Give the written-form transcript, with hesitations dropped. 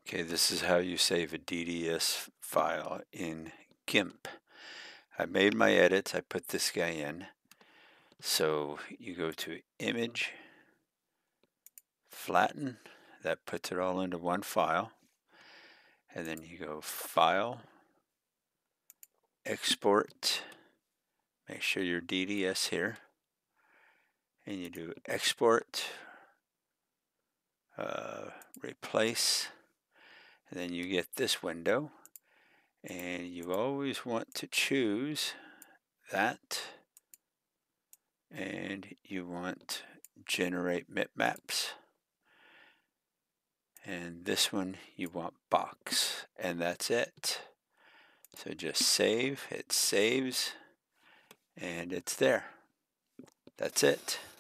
Okay, this is how you save a DDS file in GIMP. I made my edits. I put this guy in. So you go to Image, Flatten. That puts it all into one file. And then you go File, Export. Make sure your DDS here. And you do Export, Replace. And then you get this window. And you always want to choose that. And you want Generate Bitmaps. And this one you want Box. And that's it. So just save. It saves. And it's there. That's it.